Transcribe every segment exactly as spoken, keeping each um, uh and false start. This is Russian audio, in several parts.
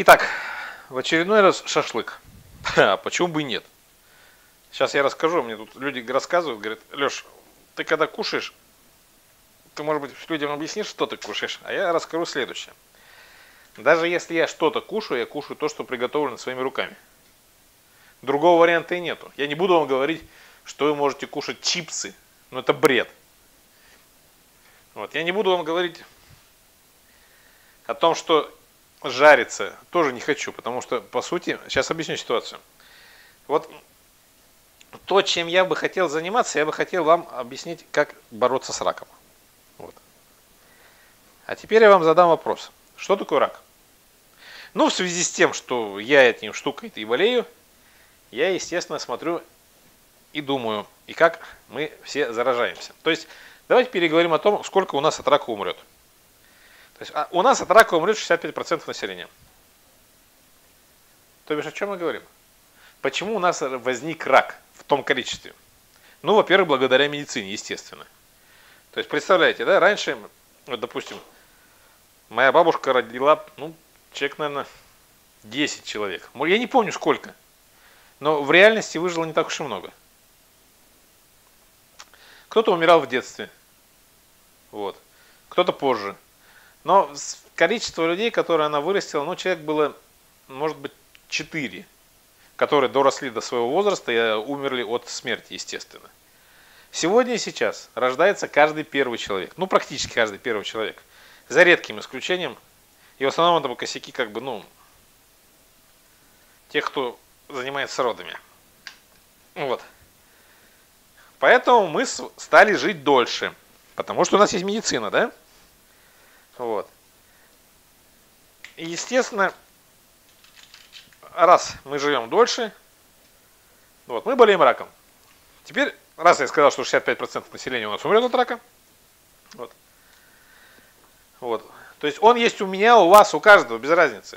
Итак, в очередной раз шашлык. А почему бы и нет? Сейчас я расскажу, мне тут люди рассказывают, говорят: Леш, ты когда кушаешь, ты, может быть, людям объяснишь, что ты кушаешь, а я расскажу следующее. Даже если я что-то кушаю, я кушаю то, что приготовлено своими руками. Другого варианта и нету. Я не буду вам говорить, что вы можете кушать чипсы, но это бред. Вот. Я не буду вам говорить о том, что жарится, тоже не хочу, потому что, по сути, сейчас объясню ситуацию. Вот то, чем я бы хотел заниматься, я бы хотел вам объяснить, как бороться с раком. Вот. А теперь я вам задам вопрос. Что такое рак? Ну, в связи с тем, что я этим штукой и болею, я, естественно, смотрю и думаю, и как мы все заражаемся. То есть, давайте переговорим о том, сколько у нас от рака умрет. То есть, у нас от рака умрет шестьдесят пять процентов населения. То бишь, о чем мы говорим? Почему у нас возник рак в том количестве? Ну, во-первых, благодаря медицине, естественно. То есть, представляете, да, раньше, вот, допустим, моя бабушка родила, ну, человек, наверное, десять человек. Я не помню сколько. Но в реальности выжило не так уж и много. Кто-то умирал в детстве. Вот. Кто-то позже. Но количество людей, которые она вырастила, ну, человек было, может быть, четыре, которые доросли до своего возраста и умерли от смерти, естественно. Сегодня и сейчас рождается каждый первый человек. Ну, практически каждый первый человек. За редким исключением. И в основном это косяки, как бы, ну, тех, кто занимается родами. Вот. Поэтому мы стали жить дольше. Потому что у нас есть медицина, да? Вот. И, естественно, раз мы живем дольше, вот, мы болеем раком. Теперь, раз я сказал, что шестьдесят пять процентов населения у нас умрет от рака, вот. Вот. То есть он есть у меня, у вас, у каждого, без разницы.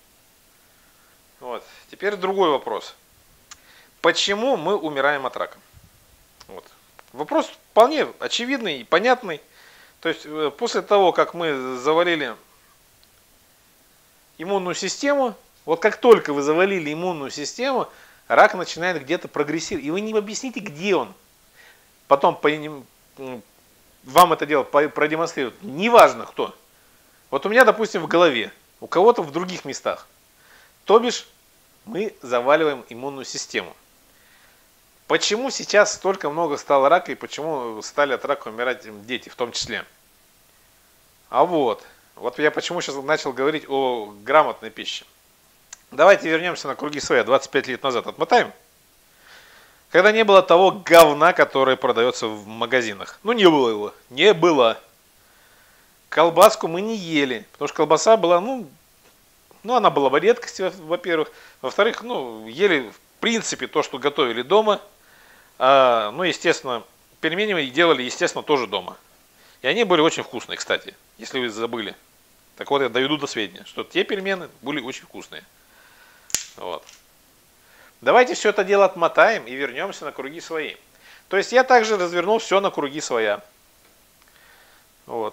Вот. Теперь другой вопрос. Почему мы умираем от рака? Вот. Вопрос вполне очевидный и понятный. То есть после того, как мы завалили иммунную систему, вот как только вы завалили иммунную систему, рак начинает где-то прогрессировать. И вы не объясните, где он. Потом по, вам это дело продемонстрируют. Неважно кто. Вот у меня, допустим, в голове, у кого-то в других местах. То бишь, мы заваливаем иммунную систему. Почему сейчас столько много стало рака и почему стали от рака умирать дети в том числе? А вот, вот я почему сейчас начал говорить о грамотной пище. Давайте вернемся на круги своя, двадцать пять лет назад отмотаем. Когда не было того говна, которое продается в магазинах. Ну, не было его, не было. Колбаску мы не ели, потому что колбаса была, ну, ну она была бы редкостью, во-первых. Во-вторых, ну, ели в принципе то, что готовили дома. А, ну, естественно, пельмени мы делали, естественно, тоже дома. И они были очень вкусные, кстати, если вы забыли. Так вот, я доведу до сведения, что те пельмени были очень вкусные. Вот. Давайте все это дело отмотаем и вернемся на круги свои. То есть я также развернул все на круги своя. Вот.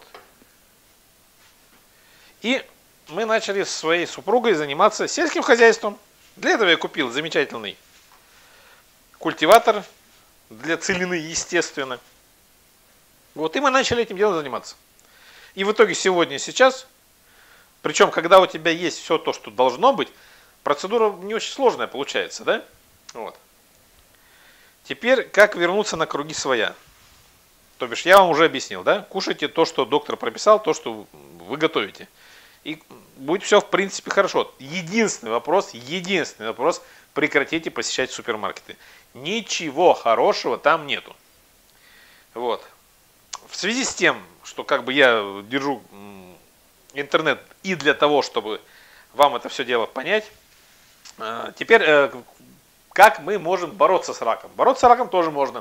И мы начали с своей супругой заниматься сельским хозяйством. Для этого я купил замечательный культиватор для целины, естественно. Вот, и мы начали этим делом заниматься. И в итоге сегодня, сейчас, причем, когда у тебя есть все то, что должно быть, процедура не очень сложная получается, да? Вот. Теперь, как вернуться на круги своя? То бишь, я вам уже объяснил, да? Кушайте то, что доктор прописал, то, что вы готовите. И будет все, в принципе, хорошо. Единственный вопрос, единственный вопрос, прекратите посещать супермаркеты. Ничего хорошего там нету. Вот. В связи с тем, что как бы я держу интернет и для того, чтобы вам это все дело понять, теперь как мы можем бороться с раком? Бороться с раком тоже можно.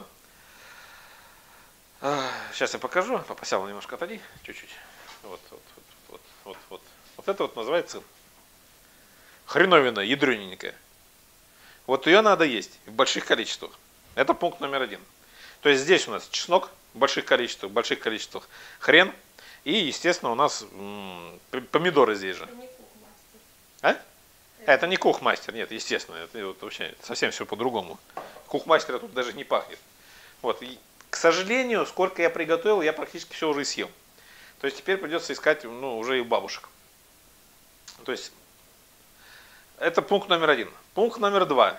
Сейчас я покажу. Попасял немножко, отойди, чуть-чуть. Вот, вот, вот, вот, вот, вот. Вот это вот называется хреновина, ядрененькая. Вот ее надо есть в больших количествах. Это пункт номер один. То есть здесь у нас чеснок в больших количествах, в больших количествах хрен. И, естественно, у нас м, помидоры здесь же. Коньяку, а? Это не кухмастер, нет, естественно, это вот вообще совсем все по-другому. Кухмастера тут даже не пахнет. Вот, и, к сожалению, сколько я приготовил, я практически все уже съел. То есть теперь придется искать, ну, уже и у бабушек. То есть это пункт номер один. Пункт номер два.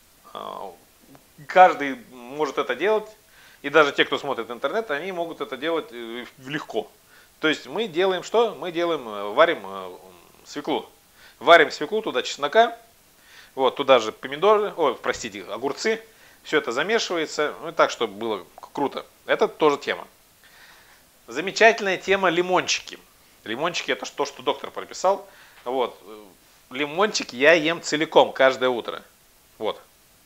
Каждый может это делать, и даже те, кто смотрит интернет, они могут это делать легко. То есть мы делаем что? Мы делаем, варим свеклу. Варим свеклу, туда чеснока, вот, туда же помидоры, ой, простите, огурцы. Все это замешивается, ну так, чтобы было круто. Это тоже тема. Замечательная тема лимончики. Лимончики это то, что доктор прописал. Вот. Лимончик я ем целиком каждое утро. Вот.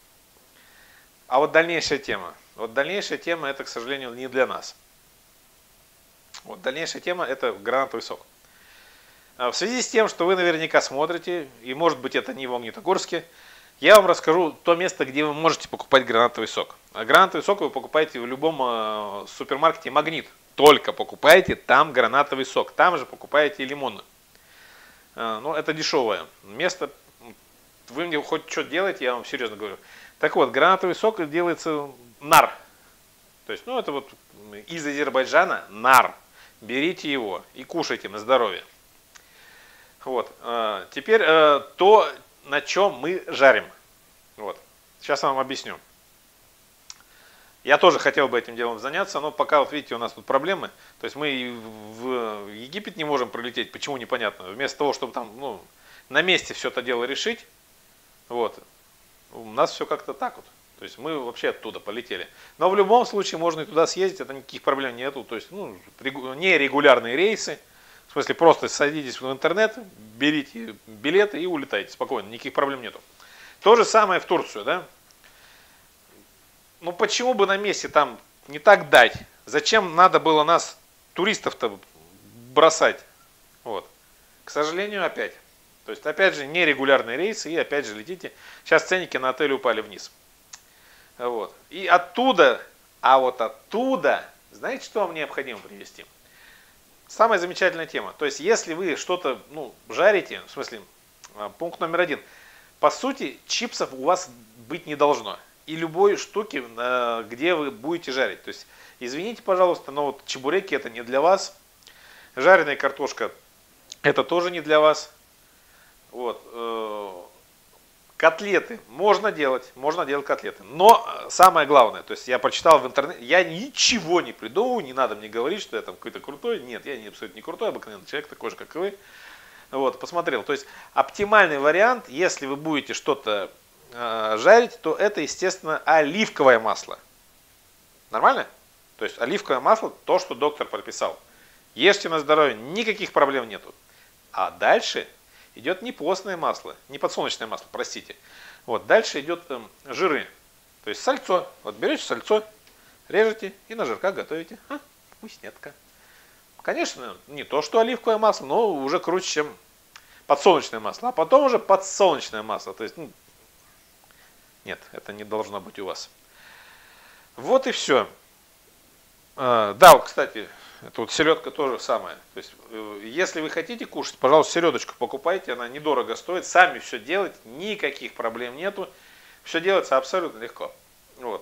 А вот дальнейшая тема. Вот дальнейшая тема это, к сожалению, не для нас. Вот дальнейшая тема это гранатовый сок. В связи с тем, что вы наверняка смотрите, и может быть это не в Магнитогорске, я вам расскажу то место, где вы можете покупать гранатовый сок. А гранатовый сок вы покупаете в любом супермаркете «Магнит». Только покупайте там гранатовый сок. Там же покупаете и лимоны. Ну, это дешевое место. Вы мне хоть что делаете, я вам серьезно говорю. Так вот, гранатовый сок делается нар. То есть, ну, это вот из Азербайджана нар. Берите его и кушайте на здоровье. Вот. Теперь то, на чем мы жарим. Вот. Сейчас я вам объясню. Я тоже хотел бы этим делом заняться, но пока, вот видите, у нас тут проблемы. То есть мы в Египет не можем прилететь, почему непонятно. Вместо того, чтобы там ну, на месте все это дело решить, вот, у нас все как-то так вот. То есть мы вообще оттуда полетели. Но в любом случае можно и туда съездить, это никаких проблем нету. То есть ну, нерегулярные рейсы. В смысле, просто садитесь в интернет, берите билеты и улетайте спокойно, никаких проблем нету. То же самое в Турцию, да? Ну почему бы на месте там не так дать? Зачем надо было нас, туристов-то, бросать? Вот. К сожалению, опять. То есть, опять же, нерегулярные рейсы и опять же летите. Сейчас ценники на отели упали вниз. Вот. И оттуда, а вот оттуда, знаете, что вам необходимо привезти? Самая замечательная тема. То есть, если вы что-то ну, жарите, в смысле, пункт номер один. По сути, чипсов у вас быть не должно. И любой штуки, где вы будете жарить. То есть, извините, пожалуйста, но вот чебуреки это не для вас. Жареная картошка это тоже не для вас. Вот. Котлеты можно делать, можно делать котлеты. Но самое главное, то есть я прочитал в интернете, я ничего не придумываю, не надо мне говорить, что я там какой-то крутой. Нет, я не, абсолютно не крутой, обыкновенный человек, такой же, как и вы. Вот, посмотрел. То есть оптимальный вариант, если вы будете что-то э, жарить, то это, естественно, оливковое масло. Нормально? То есть оливковое масло, то, что доктор прописал. Ешьте на здоровье, никаких проблем нету. А дальше идет не постное масло, не подсолнечное масло, простите. Вот, дальше идет э, жиры. То есть сальцо. Вот берете сальцо, режете и на жирках готовите. А, вкуснятка. Конечно, не то, что оливковое масло, но уже круче, чем подсолнечное масло. А потом уже подсолнечное масло. То есть, ну, нет, это не должно быть у вас. Вот и все. А, да, вот, кстати, это вот селедка тоже самое. То есть, если вы хотите кушать, пожалуйста, селедочку покупайте, она недорого стоит. Сами все делать, никаких проблем нету. Все делается абсолютно легко. Вот.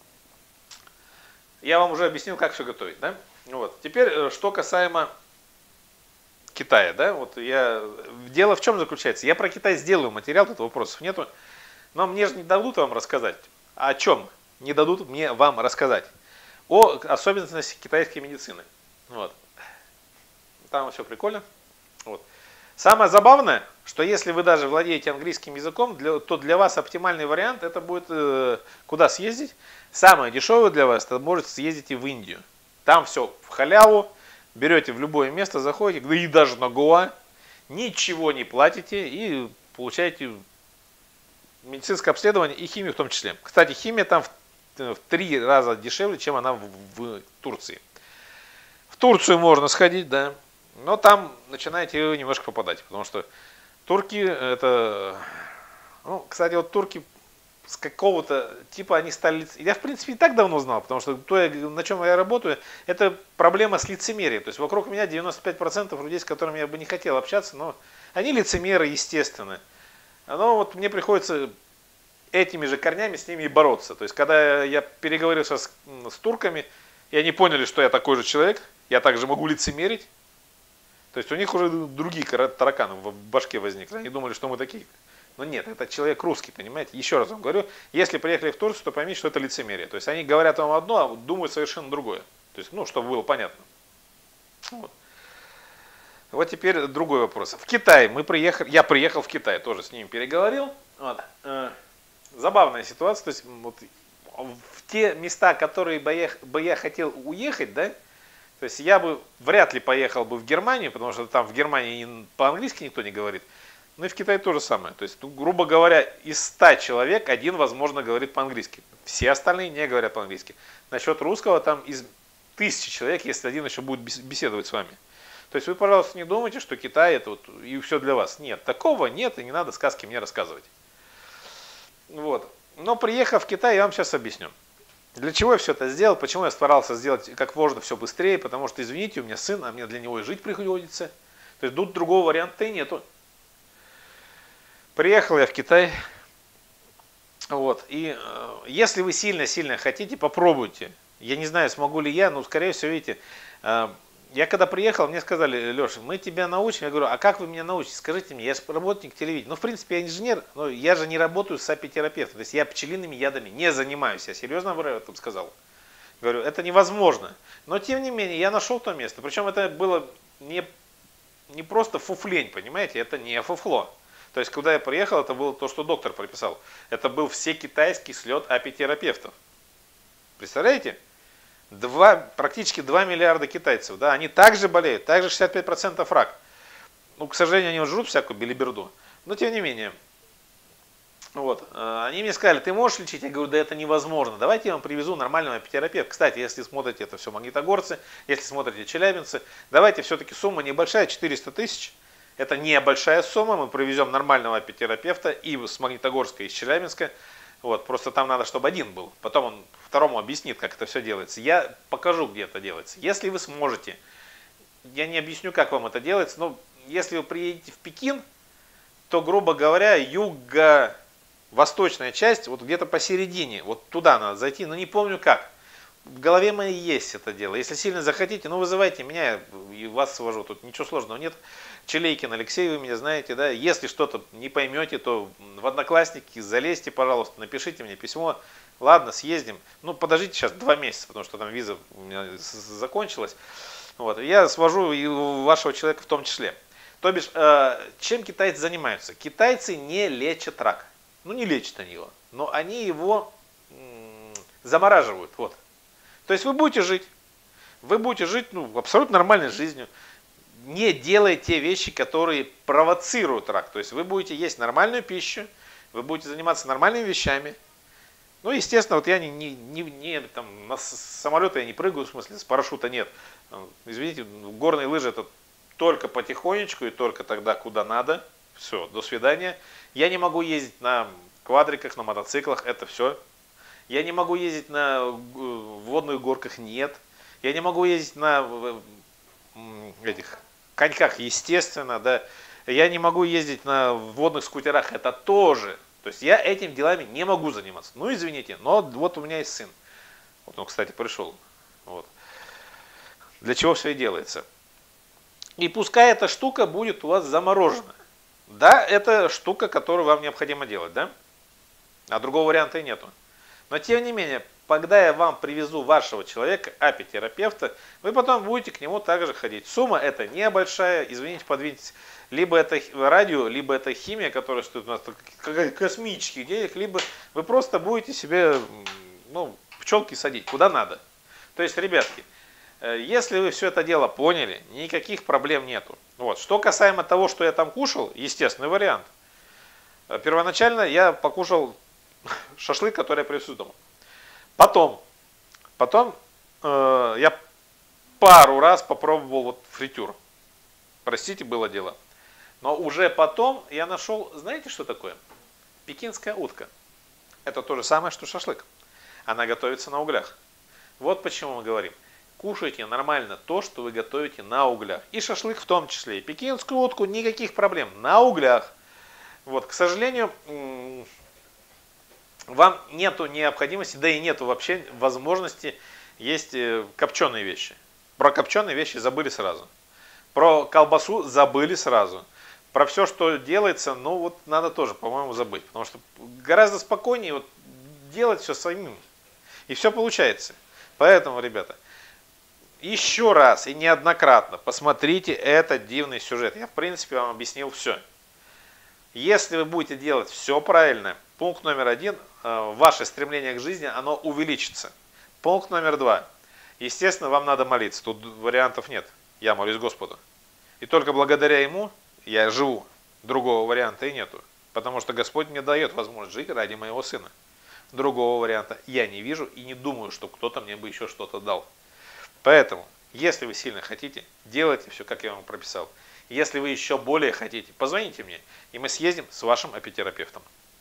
Я вам уже объяснил, как все готовить, да? Вот. Теперь, что касаемо Китая, да, вот я, дело в чем заключается? Я про Китай сделаю материал, тут вопросов нету, но мне же не дадут вам рассказать. А о чем не дадут мне вам рассказать? О особенностях китайской медицины. Вот. Там все прикольно. Вот. Самое забавное, что если вы даже владеете английским языком, для, то для вас оптимальный вариант это будет э, куда съездить. Самое дешевое для вас, это может съездить и в Индию. Там все в халяву, берете в любое место, заходите, и даже на Гоа, ничего не платите и получаете медицинское обследование и химию в том числе. Кстати, химия там в, в три раза дешевле, чем она в, в Турции. В Турцию можно сходить, да, но там начинаете немножко попадать, потому что турки это, ну, кстати, вот турки с какого-то типа они стали, я в принципе и так давно знал, потому что то, на чем я работаю, это проблема с лицемерием. То есть вокруг меня девяносто пять процентов людей, с которыми я бы не хотел общаться, но они лицемеры, естественно. оно вот мне приходится этими же корнями с ними и бороться. То есть, когда я переговорил с, с турками, и они поняли, что я такой же человек, я также могу лицемерить. То есть, у них уже другие тараканы в башке возникли. Они думали, что мы такие. Но нет, это человек русский, понимаете? Еще раз вам говорю, если приехали в Турцию, то поймите, что это лицемерие. То есть, они говорят вам одно, а думают совершенно другое. То есть, ну, чтобы было понятно. Вот. Вот теперь другой вопрос. В Китай мы приехали, я приехал в Китай, тоже с ними переговорил. Вот. Забавная ситуация, то есть вот, в те места, которые бы я, бы я хотел уехать, да, то есть я бы вряд ли поехал бы в Германию, потому что там в Германии по-английски никто не говорит, ну и в Китае то же самое, то есть, ну, грубо говоря, из ста человек один, возможно, говорит по-английски, все остальные не говорят по-английски. Насчет русского, там из тысячи человек, если один еще будет беседовать с вами. То есть вы, пожалуйста, не думайте, что Китай это вот и все для вас. Нет, такого нет, и не надо сказки мне рассказывать. Вот. Но приехав в Китай, я вам сейчас объясню. Для чего я все это сделал, почему я старался сделать как можно все быстрее, потому что, извините, у меня сын, а мне для него и жить приходится. То есть тут другого варианта и нету. Приехал я в Китай. Вот. И э, если вы сильно-сильно хотите, попробуйте. Я не знаю, смогу ли я, но, скорее всего, видите, э, я когда приехал, мне сказали: Леша, мы тебя научим. Я говорю: а как вы меня научите? Скажите мне, я же работник телевидения. Ну, в принципе, я инженер, но я же не работаю с апитерапевтом. То есть я пчелиными ядами не занимаюсь. Я серьезно об этом сказал. Говорю, это невозможно. Но, тем не менее, я нашел то место. Причем это было не, не просто фуфлень, понимаете? Это не фуфло. То есть, когда я приехал, это было то, что доктор прописал. Это был всекитайский слет апитерапевтов. Представляете? Два, практически два миллиарда китайцев, да, они также болеют, также шестьдесят пять процентов рак. Ну, к сожалению, они жрут всякую белиберду, но тем не менее. Вот, они мне сказали: ты можешь лечить? Я говорю: да это невозможно, давайте я вам привезу нормального апитерапевта. Кстати, если смотрите это все магнитогорцы, если смотрите челябинцы, давайте, все-таки сумма небольшая, четыреста тысяч. Это небольшая сумма, мы привезем нормального апитерапевта и с Магнитогорска, и с Челябинска. Вот, просто там надо, чтобы один был. Потом он второму объяснит, как это все делается. Я покажу, где это делается. Если вы сможете, я не объясню, как вам это делается, но если вы приедете в Пекин, то, грубо говоря, юго-восточная часть, вот где-то посередине, вот туда надо зайти, но не помню как. В голове моей есть это дело. Если сильно захотите, ну вызывайте меня, и вас свожу. Тут ничего сложного нет. Челейкин Алексей, вы меня знаете, да. Если что-то не поймете, то в Одноклассники залезьте, пожалуйста, напишите мне письмо. Ладно, съездим. Ну, подождите сейчас два месяца, потому что там виза у меня закончилась. Вот. Я свожу и вашего человека в том числе. То бишь, э, чем китайцы занимаются? Китайцы не лечат рак. Ну, не лечат они его, но они его м- замораживают. Вот. То есть вы будете жить, вы будете жить, ну, абсолютно нормальной жизнью, не делая те вещи, которые провоцируют рак. То есть вы будете есть нормальную пищу, вы будете заниматься нормальными вещами. Ну, естественно, вот я не, не, не, не там, на самолета я не прыгаю, в смысле, с парашюта нет. Извините, горные лыжи это только потихонечку и только тогда, куда надо. Все, до свидания. Я не могу ездить на квадриках, на мотоциклах, это все. Я не могу ездить на водных горках, нет. Я не могу ездить на этих коньках, естественно, да. Я не могу ездить на водных скутерах, это тоже. То есть я этими делами не могу заниматься. Ну, извините, но вот у меня есть сын. Вот он, кстати, пришел. Вот. Для чего все и делается. И пускай эта штука будет у вас заморожена. Да, это штука, которую вам необходимо делать, да? А другого варианта и нету. Но тем не менее, когда я вам привезу вашего человека, апитерапевта, вы потом будете к нему также ходить. Сумма это небольшая, извините, подвиньтесь. Либо это радио, либо это химия, которая стоит у нас космических денег, либо вы просто будете себе, ну, пчелки садить, куда надо. То есть, ребятки, если вы все это дело поняли, никаких проблем нету. Вот. Что касаемо того, что я там кушал, естественный вариант. Первоначально я покушал шашлык, который я привез из дома. Потом, потом э, я пару раз попробовал вот фритюр. Простите, было дело. Но уже потом я нашел, знаете, что такое? Пекинская утка. Это то же самое, что шашлык. Она готовится на углях. Вот почему мы говорим. Кушайте нормально то, что вы готовите на углях. И шашлык в том числе. И пекинскую утку никаких проблем. На углях. Вот, к сожалению, вам нету необходимости, да и нету вообще возможности есть копченые вещи. Про копченые вещи забыли сразу. Про колбасу забыли сразу. Про все, что делается, ну вот надо тоже, по-моему, забыть. Потому что гораздо спокойнее вот делать все самим. И все получается. Поэтому, ребята, еще раз и неоднократно посмотрите этот дивный сюжет. Я, в принципе, вам объяснил все. Если вы будете делать все правильно, пункт номер один, ваше стремление к жизни, оно увеличится. Пункт номер два. Естественно, вам надо молиться. Тут вариантов нет. Я молюсь Господу. И только благодаря Ему я живу. Другого варианта и нету. Потому что Господь мне дает возможность жить ради моего сына. Другого варианта я не вижу и не думаю, что кто-то мне бы еще что-то дал. Поэтому, если вы сильно хотите, делайте все, как я вам прописал. Если вы еще более хотите, позвоните мне, и мы съездим с вашим апитерапевтом.